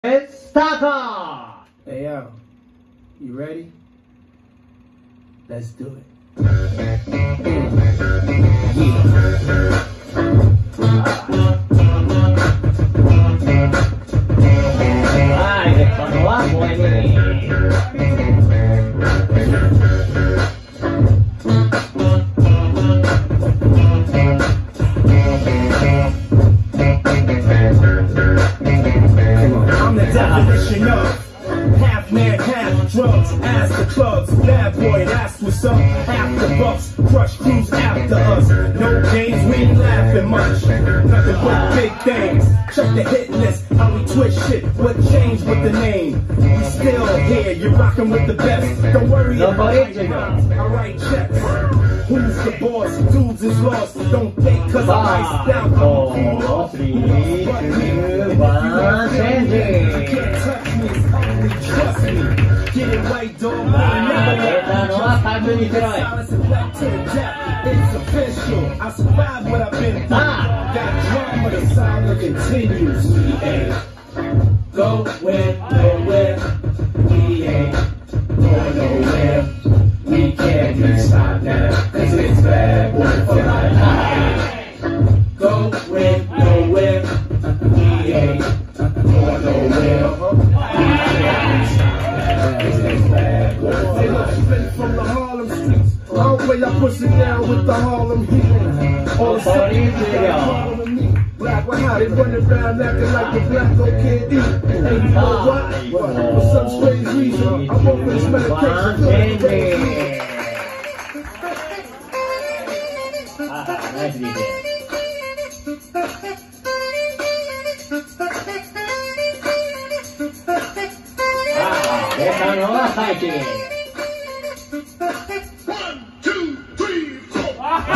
Let's start! Hey yo, you ready? Let's do it. Vai, fanno la I'm the definition of half man, half drugs. Ask the clubs, bad boy, that's what's up. Half the bucks, crush crews after us. No games, we ain't laughing much. Nothing but big things. Check the hit list, how we twist shit. What changed with the name? We still here, you're rocking with the best. Don't worry about it, I write checks. Who's the boss? Dudes is lost. Don't think cause I ice down. 4, 3, 2, 1, changing! Touch me, only trust me. Get it right, dog. Silence and black to the death. It's official. I survived what I've been through. Got drama, the saga continues. We ain't going nowhere. We ain't going nowhere. We can't be stopped now, cause it's bad boy for life. Going nowhere. We ain't going nowhere. We can't be stopped now, cause it's bad boy for life. Straight from the Harlem streets. All the way I push it down with the Harlem heat. All the following me. Black, well, how they running around acting like the black don't can't eat. And you know why? For some strange reason, I'm over this medication. Nice DJ. Essa não é fight. 1, 2, 3, 4.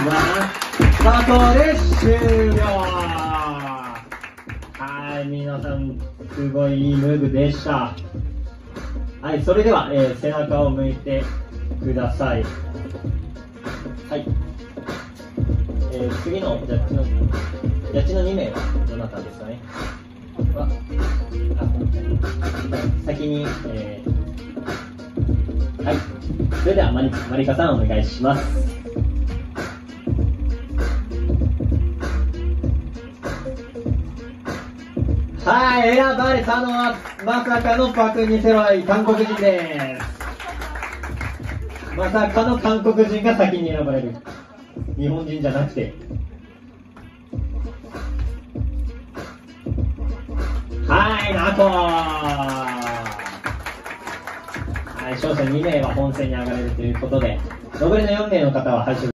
スタートで終了。はい、皆さん、すごいいいムーブでした。はい、それでは、背中を向いてください。はい。次のジャッジの2名はどなたですかね。先に、はい。それではマリカさんお願いします。はい、選ばれたのはまさかのパク・ニセロイ、韓国人です。まさかの韓国人が先に選ばれる。日本人じゃなくて。はい、ナコー。はい、勝者2名は本戦に上がれるということで、残りの4名の方は敗者